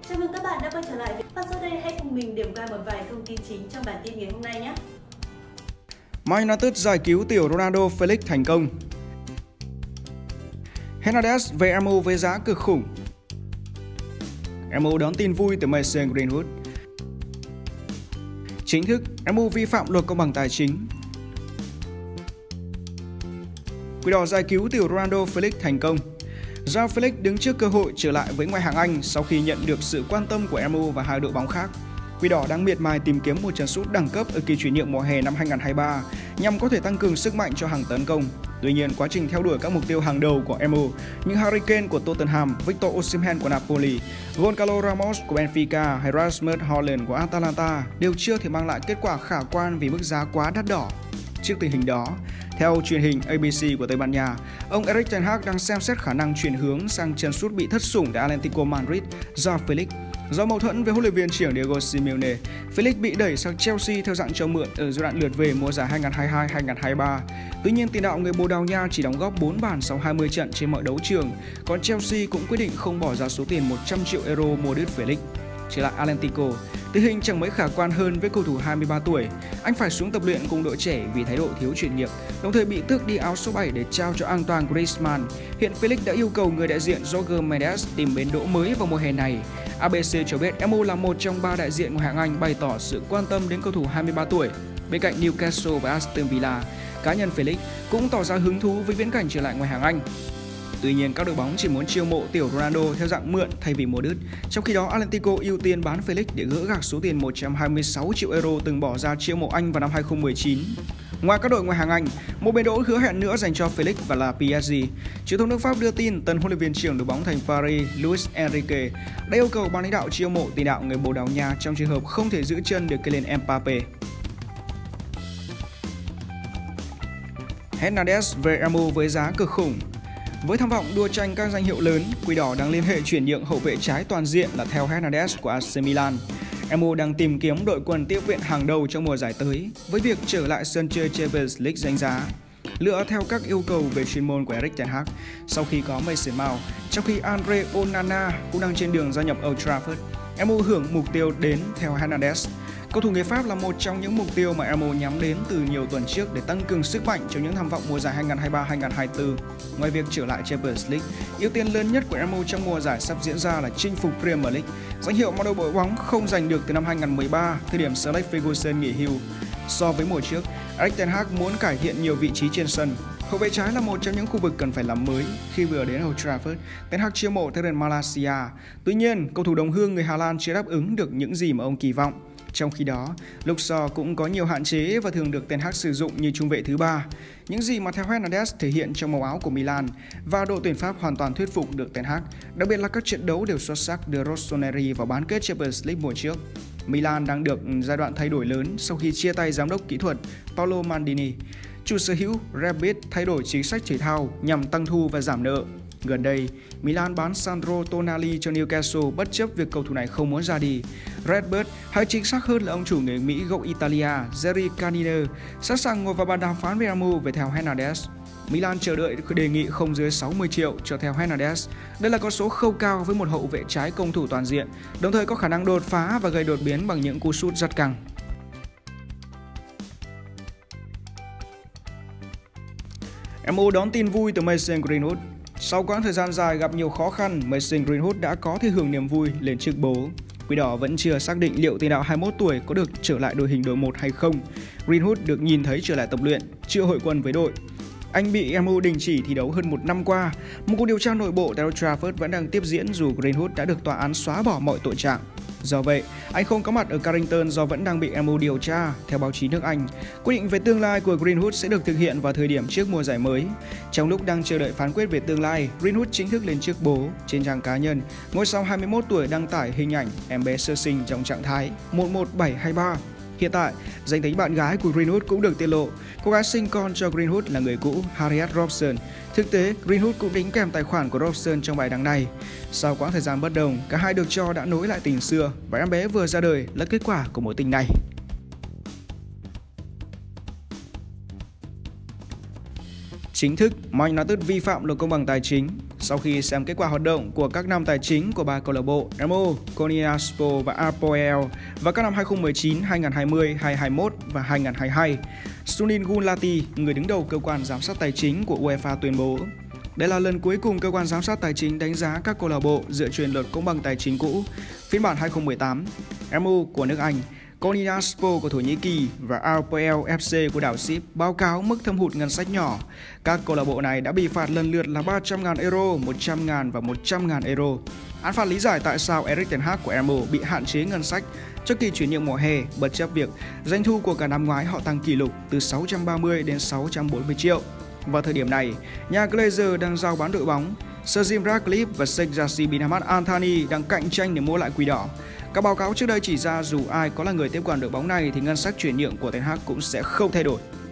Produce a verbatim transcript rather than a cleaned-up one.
Chào mừng các bạn đã quay trở lại và sau đây hãy cùng mình điểm qua một vài thông tin chính trong bản tin ngày hôm nay nhé. Man United giải cứu tiểu Ronaldo Felix thành công. Hernandez về em u với giá cực khủng. em u đón tin vui từ Mason Greenwood. Chính thức, em u vi phạm luật công bằng tài chính. Quỷ đỏ giải cứu tiểu Ronaldo Felix thành công. Joao Felix đứng trước cơ hội trở lại với ngoại hạng Anh sau khi nhận được sự quan tâm của em u và hai đội bóng khác. Quỷ đỏ đang miệt mài tìm kiếm một chân sút đẳng cấp ở kỳ chuyển nhượng mùa hè năm hai không hai ba nhằm có thể tăng cường sức mạnh cho hàng tấn công. Tuy nhiên, quá trình theo đuổi các mục tiêu hàng đầu của em u như Harry Kane của Tottenham, Victor Osimhen của Napoli, Gonçalo Ramos của Benfica hay Rasmus Hojlund của Atalanta đều chưa thể mang lại kết quả khả quan vì mức giá quá đắt đỏ. Trước tình hình đó, theo truyền hình a bê xê của Tây Ban Nha, ông Erik ten Hag đang xem xét khả năng chuyển hướng sang chân sút bị thất sủng tại Atlético Madrid, Joao Felix. Do mâu thuẫn với huấn luyện viên trưởng Diego Simeone, Felix bị đẩy sang Chelsea theo dạng cho mượn ở giai đoạn lượt về mùa giải hai không hai hai hai không hai ba. Tuy nhiên, tiền đạo người Bồ Đào Nha chỉ đóng góp bốn bàn sau hai mươi trận trên mọi đấu trường, còn Chelsea cũng quyết định không bỏ ra số tiền một trăm triệu euro mua đứt Felix. Trở lại Atlético, tình hình chẳng mấy khả quan hơn với cầu thủ hai mươi ba tuổi. Anh phải xuống tập luyện cùng đội trẻ vì thái độ thiếu chuyên nghiệp, đồng thời bị tước đi áo số bảy để trao cho Antoine Griezmann. Hiện Felix đã yêu cầu người đại diện Jorge Mendes tìm bến đỗ mới vào mùa hè này. a bê xê cho biết em u là một trong ba đại diện ngoại hạng Anh bày tỏ sự quan tâm đến cầu thủ hai mươi ba tuổi. Bên cạnh Newcastle và Aston Villa, cá nhân Felix cũng tỏ ra hứng thú với viễn cảnh trở lại ngoại hạng Anh. Tuy nhiên, các đội bóng chỉ muốn chiêu mộ tiểu Ronaldo theo dạng mượn thay vì mua đứt. Trong khi đó, Atlético ưu tiên bán Felix để gỡ gạc số tiền một trăm hai mươi sáu triệu euro từng bỏ ra chiêu mộ anh vào năm hai không một chín. Ngoài các đội ngoại hạng Anh, một bến đỗ hứa hẹn nữa dành cho Felix và là pê ét giê. Truyền thông nước Pháp đưa tin tân huấn luyện viên trưởng đội bóng thành Paris Luis Enrique đã yêu cầu ban lãnh đạo chiêu mộ tiền đạo người Bồ Đào Nha trong trường hợp không thể giữ chân được Kylian Mbappé. Hernandez về em u với giá cực khủng. Với tham vọng đua tranh các danh hiệu lớn, Quỷ đỏ đang liên hệ chuyển nhượng hậu vệ trái toàn diện là Theo Hernandez của a xê Milan. em u đang tìm kiếm đội quân tiếp viện hàng đầu trong mùa giải tới với việc trở lại sân chơi Champions League danh giá. Lựa theo các yêu cầu về chuyên môn của Erik ten Hag sau khi có Mason Mount, trong khi Andre Onana cũng đang trên đường gia nhập Old Trafford. em u hưởng mục tiêu đến Theo Hernandez. Cầu thủ người Pháp là một trong những mục tiêu mà em u nhắm đến từ nhiều tuần trước để tăng cường sức mạnh cho những tham vọng mùa giải hai không hai ba hai không hai tư. Ngoài việc trở lại Champions League, ưu tiên lớn nhất của em u trong mùa giải sắp diễn ra là chinh phục Premier League, danh hiệu mà đội bóng không giành được từ năm hai không một ba, thời điểm Sir Alex Ferguson nghỉ hưu. So với mùa trước, Erik ten Hag muốn cải thiện nhiều vị trí trên sân. Hậu vệ trái là một trong những khu vực cần phải làm mới. Khi vừa đến Old Trafford, ten Hag chiêu mộ Terence Malacia. Tuy nhiên, cầu thủ đồng hương người Hà Lan chưa đáp ứng được những gì mà ông kỳ vọng. Trong khi đó, Luke Shaw cũng có nhiều hạn chế và thường được ten Hag sử dụng như trung vệ thứ ba. Những gì mà Theo Hernandez thể hiện trong màu áo của Milan và đội tuyển Pháp hoàn toàn thuyết phục được ten Hag, đặc biệt là các trận đấu đều xuất sắc đưa Rossoneri vào bán kết Champions League mùa trước. Milan đang được giai đoạn thay đổi lớn sau khi chia tay giám đốc kỹ thuật Paolo Maldini. Chủ sở hữu Rebic thay đổi chính sách thể thao nhằm tăng thu và giảm nợ. Gần đây, Milan bán Sandro Tonali cho Newcastle bất chấp việc cầu thủ này không muốn ra đi. Redbird, hay chính xác hơn là ông chủ người Mỹ gốc Italia Jerry Caniner, sẵn sàng ngồi vào bàn đàm phán với em u về Theo Hernandez. Milan chờ đợi đề nghị không dưới sáu mươi triệu cho Theo Hernandez. Đây là con số khâu cao với một hậu vệ trái công thủ toàn diện, đồng thời có khả năng đột phá và gây đột biến bằng những cú sút rất căng. em u đón tin vui từ Mason Greenwood. Sau quãng thời gian dài gặp nhiều khó khăn, Mason Greenwood đã có thể hưởng niềm vui lên chức bố. Quỷ đỏ vẫn chưa xác định liệu tiền đạo hai mươi mốt tuổi có được trở lại đội hình đội một hay không. Greenwood được nhìn thấy trở lại tập luyện, chưa hội quân với đội. Anh bị em u đình chỉ thi đấu hơn một năm qua. Một cuộc điều tra nội bộ tại Old Trafford vẫn đang tiếp diễn dù Greenwood đã được tòa án xóa bỏ mọi tội trạng. Do vậy, anh không có mặt ở Carrington do vẫn đang bị em u điều tra. Theo báo chí nước Anh, quyết định về tương lai của Greenwood sẽ được thực hiện vào thời điểm trước mùa giải mới. Trong lúc đang chờ đợi phán quyết về tương lai, Greenwood chính thức lên chức bố. Trên trang cá nhân, ngôi sao hai mươi mốt tuổi đăng tải hình ảnh em bé sơ sinh trong trạng thái một một bảy hai ba. Hiện tại, danh tính bạn gái của Greenwood cũng được tiết lộ. Cô gái sinh con cho Greenwood là người cũ Harriet Robson. Thực tế, Greenwood cũng đính kèm tài khoản của Robson trong bài đăng này. Sau quãng thời gian bất đồng, cả hai được cho đã nối lại tình xưa và em bé vừa ra đời là kết quả của mối tình này. Chính thức, Man United vi phạm luật công bằng tài chính. Sau khi xem kết quả hoạt động của các năm tài chính của ba câu lạc bộ em u, Konyaspor và Apoel vào các năm hai không một chín, hai không hai không, hai không hai mốt và hai không hai hai, Sunil Gulati, người đứng đầu cơ quan giám sát tài chính của UEFA tuyên bố đây là lần cuối cùng cơ quan giám sát tài chính đánh giá các câu lạc bộ dựa trên luật công bằng tài chính cũ, phiên bản hai không một tám, em u của nước Anh, Konyaspor của Thổ Nhĩ Kỳ và Apoel ép xê của đảo Síp báo cáo mức thâm hụt ngân sách nhỏ. Các câu lạc bộ này đã bị phạt lần lượt là ba trăm nghìn euro, một trăm nghìn và một trăm nghìn euro. Án phạt lý giải tại sao Erik ten Hag của em u bị hạn chế ngân sách trước kỳ chuyển nhượng mùa hè, bất chấp việc doanh thu của cả năm ngoái họ tăng kỷ lục từ sáu trăm ba mươi đến sáu trăm bốn mươi triệu. Vào thời điểm này, nhà Glazer đang rao bán đội bóng. Sir Jim Ratcliffe và Sheikh Jassim bin Hamad Al Thani đang cạnh tranh để mua lại Quỷ Đỏ. Các báo cáo trước đây chỉ ra dù ai có là người tiếp quản đội bóng này thì ngân sách chuyển nhượng của Ten Hag cũng sẽ không thay đổi.